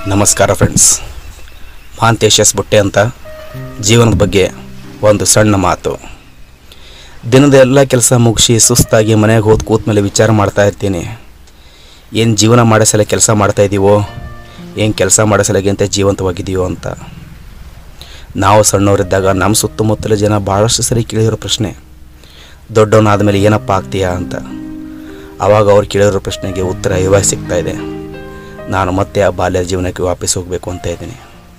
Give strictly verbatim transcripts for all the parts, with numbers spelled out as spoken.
ನಮಸ್ಕಾರ friends, Mahantesh S ಬುಟ್ಟೆ ಅಂತ ಜೀವನದ ಬಗ್ಗೆ ಒಂದು ಸಣ್ಣ ಮಾತು. ದಿನದ ಎಲ್ಲ ಕೆಲಸ ಮುಗಿಸಿ ಸುಸ್ತಾಗಿ ಮನೆಗೆ ಹೋದ ಕೂತ ಮೇಲೆ ವಿಚಾರ ಮಾಡ್ತಾ ಇರ್ತೀನಿ, ಏನು ಜೀವನ ಮಾಡೋ ಸಲ ಕೆಲಸ ಮಾಡ್ತಾಯಿದ್ದೀವೋ, ಏನು ಕೆಲಸ ಮಾಡೋ ಸಲಗಿಂತ ಜೀವಂತವಾಗಿದ್ದೀವೋ ಅಂತ. ನಾವು ಸಣ್ಣವರಿದ್ದಾಗ ನಮ್ಮ ಸುತ್ತಮುತ್ತಲ ಜನ ಭಾಳಷ್ಟು ಸರಿ ಕೇಳಿರೋ ಪ್ರಶ್ನೆ, ದೊಡ್ಡವನಾದ ಮೇಲೆ ಏನಪ್ಪ ಆಗ್ತೀಯಾ ಅಂತ. ಆವಾಗ ಅವ್ರು ಕೇಳಿರೋ ಪ್ರಶ್ನೆಗೆ ಉತ್ತರ ಇವಾಗ ಸಿಗ್ತಾಯಿದೆ. ನಾನು ಮತ್ತೆ ಆ ಬಾಲ್ಯ ಜೀವನಕ್ಕೆ ವಾಪಸ್ ಹೋಗಬೇಕು ಅಂತ ಇದ್ದೀನಿ.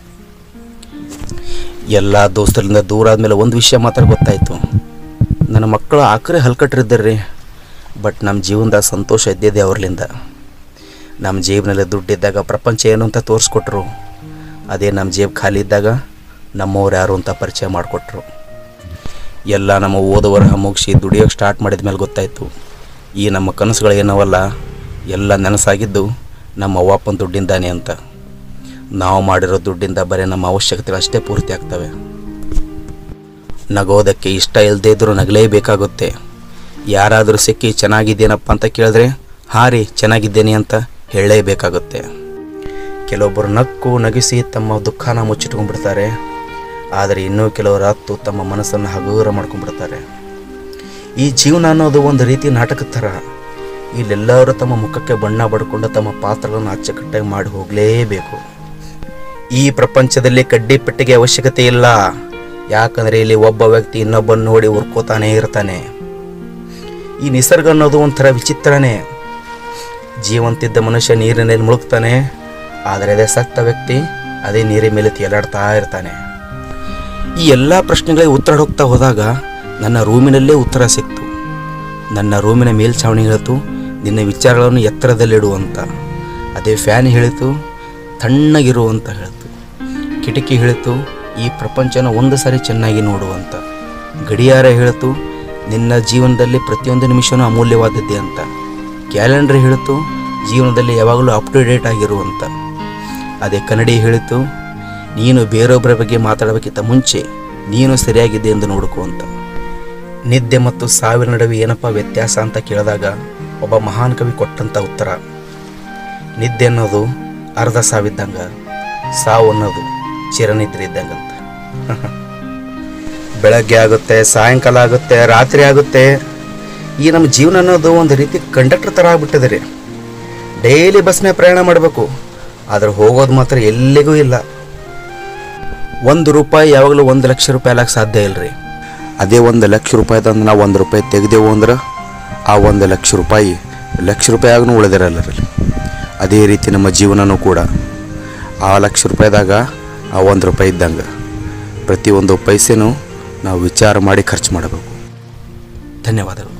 ಎಲ್ಲ ದೋಸ್ತರಿಂದ ದೂರ ಆದಮೇಲೆ ಒಂದು ವಿಷಯ ಮಾತ್ರ ಗೊತ್ತಾಯಿತು, ನನ್ನ ಮಕ್ಕಳು ಆಖರಿ ಹಲ್ಕಟ್ರಿದ್ದರ್ರಿ, ಬಟ್ ನಮ್ಮ ಜೀವನದಾಗ ಸಂತೋಷ ಇದ್ದಿದ್ದೆ ಅವ್ರಲಿಂದ. ನಮ್ಮ ಜೇಬಿನಲ್ಲಿ ದುಡ್ಡಿದ್ದಾಗ ಪ್ರಪಂಚ ಏನು ಅಂತ ತೋರಿಸ್ಕೊಟ್ರು, ಅದೇ ನಮ್ಮ ಜೇಬು ಖಾಲಿ ಇದ್ದಾಗ ನಮ್ಮವ್ರು ಯಾರು ಅಂತ ಪರಿಚಯ ಮಾಡಿಕೊಟ್ರು. ಎಲ್ಲ ನಮ್ಮ ಓದುವರ ಮುಗಿಸಿ ದುಡಿಯೋಕ್ಕೆ ಸ್ಟಾರ್ಟ್ ಮಾಡಿದ ಮೇಲೆ ಗೊತ್ತಾಯಿತು, ಈ ನಮ್ಮ ಕನಸುಗಳು ಏನವಲ್ಲ ಎಲ್ಲ ನೆನಸಾಗಿದ್ದು ನಮ್ಮ ಅವ್ವಪ್ಪನ ದುಡ್ಡಿಂದಾನೆ ಅಂತ. ನಾವು ಮಾಡಿರೋ ದುಡ್ಡಿಂದ ಬರೀ ನಮ್ಮ ಅವಶ್ಯಕತೆಗಳು ಅಷ್ಟೇ ಪೂರ್ತಿ ಆಗ್ತವೆ. ನಗೋದಕ್ಕೆ ಇಷ್ಟ ಇಲ್ಲದೇ ಇದ್ದರೂ ನಗಲೇಬೇಕಾಗುತ್ತೆ. ಯಾರಾದರೂ ಸಿಕ್ಕಿ ಚೆನ್ನಾಗಿದ್ದೇನಪ್ಪ ಅಂತ ಕೇಳಿದ್ರೆ ಹಾಂ ರೀ ಚೆನ್ನಾಗಿದ್ದೇನೆ ಅಂತ ಹೇಳಲೇಬೇಕಾಗುತ್ತೆ. ಕೆಲವೊಬ್ಬರು ನಕ್ಕು ನಗಿಸಿ ತಮ್ಮ ದುಃಖನ ಮುಚ್ಚಿಟ್ಕೊಂಡ್ಬಿಡ್ತಾರೆ, ಆದರೆ ಇನ್ನೂ ಕೆಲವರು ಹತ್ತು ತಮ್ಮ ಮನಸ್ಸನ್ನು ಹಗುರ ಮಾಡ್ಕೊಂಡ್ಬಿಡ್ತಾರೆ. ಈ ಜೀವನ ಅನ್ನೋದು ಒಂದು ರೀತಿ ನಾಟಕದ ಥರ. ಇಲ್ಲೆಲ್ಲರೂ ತಮ್ಮ ಮುಖಕ್ಕೆ ಬಣ್ಣ ಬಡ್ಕೊಂಡು ತಮ್ಮ ಪಾತ್ರಗಳನ್ನು ಅಚ್ಚುಕಟ್ಟಾಗಿ ಮಾಡಿ ಹೋಗಲೇಬೇಕು. ಈ ಪ್ರಪಂಚದಲ್ಲಿ ಕಡ್ಡಿ ಪೆಟ್ಟಿಗೆ ಅವಶ್ಯಕತೆ ಇಲ್ಲ, ಯಾಕಂದರೆ ಇಲ್ಲಿ ಒಬ್ಬ ವ್ಯಕ್ತಿ ಇನ್ನೊಬ್ಬನ ನೋಡಿ ಉರ್ಕೋತಾನೇ ಇರ್ತಾನೆ. ಈ ನಿಸರ್ಗ ಅನ್ನೋದು ಒಂಥರ ವಿಚಿತ್ರನೇ. ಜೀವಂತಿದ್ದ ಮನುಷ್ಯ ನೀರಿನಲ್ಲಿ ಮುಳುಗ್ತಾನೆ, ಆದರೆ ಅದೇ ಸತ್ತ ವ್ಯಕ್ತಿ ಅದೇ ನೀರಿನ ಮೇಲೆ ತೇಲಾಡ್ತಾ ಇರ್ತಾನೆ. ಈ ಎಲ್ಲ ಪ್ರಶ್ನೆಗಳಿಗೆ ಉತ್ತರ ಹೋಗ್ತಾ ಹೋದಾಗ ನನ್ನ ರೂಮಿನಲ್ಲೇ ಉತ್ತರ ಸಿಕ್ತು. ನನ್ನ ರೂಮಿನ ಮೇಲ್ಛಾವಣಿ ಹೇಳಿತು, ನಿನ್ನ ವಿಚಾರಗಳನ್ನು ಎತ್ತರದಲ್ಲಿಡು ಅಂತ. ಅದೇ ಫ್ಯಾನ್ ಹೇಳಿತು, ತಣ್ಣಗಿರು ಅಂತ ಹೇಳಿತು. ಕಿಟಕಿ ಹೇಳಿತು, ಈ ಪ್ರಪಂಚನ ಒಂದು ಸಾರಿ ಚೆನ್ನಾಗಿ ನೋಡುವಂತ. ಗಡಿಯಾರ ಹೇಳಿತು, ನಿನ್ನ ಜೀವನದಲ್ಲಿ ಪ್ರತಿಯೊಂದು ನಿಮಿಷವೂ ಅಮೂಲ್ಯವಾದದ್ದೇ ಅಂತ. ಕ್ಯಾಲೆಂಡರ್ ಹೇಳಿತು, ಜೀವನದಲ್ಲಿ ಯಾವಾಗಲೂ ಅಪ್ ಟು ಡೇಟ್ ಆಗಿರುವಂತ. ಅದೇ ಕನ್ನಡಿ ಹೇಳಿತು, ನೀನು ಬೇರೊಬ್ಬರ ಬಗ್ಗೆ ಮಾತಾಡೋಕ್ಕಿಂತ ಮುಂಚೆ ನೀನು ಸರಿಯಾಗಿದೆ ಎಂದು ನೋಡ್ಕೋ ಅಂತ. ನಿದ್ದೆ ಮತ್ತು ಸಾವಿನ ನಡುವೆ ಏನಪ್ಪ ವ್ಯತ್ಯಾಸ ಅಂತ ಕೇಳಿದಾಗ ಒಬ್ಬ ಮಹಾನ್ ಕವಿ ಕೊಟ್ಟಂಥ ಉತ್ತರ, ನಿದ್ದೆ ಅನ್ನೋದು ಅರ್ಧ ಸಾವಿದ್ದಂಗೆ, ಸಾವು ಅನ್ನೋದು ಚಿರನಿದ್ರೆ ಇದ್ದಂಗಂತ. ಬೆಳಗ್ಗೆ ಆಗುತ್ತೆ, ಸಾಯಂಕಾಲ ಆಗುತ್ತೆ, ರಾತ್ರಿ ಆಗುತ್ತೆ. ಈ ನಮ್ಮ ಜೀವನ ಅನ್ನೋದು ಒಂದು ರೀತಿ ಕಂಡಕ್ಟರ್ ಥರ ಆಗ್ಬಿಟ್ಟಿದೆ ರೀ. ಡೈಲಿ ಬಸ್ನೇ ಪ್ರಯಾಣ ಮಾಡಬೇಕು, ಆದರೆ ಹೋಗೋದು ಮಾತ್ರ ಎಲ್ಲಿಗೂ ಇಲ್ಲ. ಒಂದು ರೂಪಾಯಿ ಯಾವಾಗಲೂ ಒಂದು ಲಕ್ಷ ರೂಪಾಯಿ ಆಗಕ್ಕೆ ಸಾಧ್ಯ ಇಲ್ಲರಿ. ಅದೇ ಒಂದು ಲಕ್ಷ ರೂಪಾಯಿದಂದು ನಾವು ಒಂದು ರೂಪಾಯಿ ತೆಗೆದೆವು ಅಂದ್ರೆ ಆ ಒಂದು ಲಕ್ಷ ರೂಪಾಯಿ ಲಕ್ಷ ರೂಪಾಯಿ ಆಗೂ ಉಳಿದಿರಲ್ಲ ರೀ. ಅದೇ ರೀತಿ ನಮ್ಮ ಜೀವನನೂ ಕೂಡ ಆ ಲಕ್ಷ ರೂಪಾಯಿದಾಗ ಆ ಒಂದು ರೂಪಾಯಿ ಇದ್ದಂಗೆ ಪ್ರತಿಯೊಂದು ಪೈಸೆನೂ ನಾವು ವಿಚಾರ ಮಾಡಿ ಖರ್ಚು ಮಾಡಬೇಕು. ಧನ್ಯವಾದಗಳು.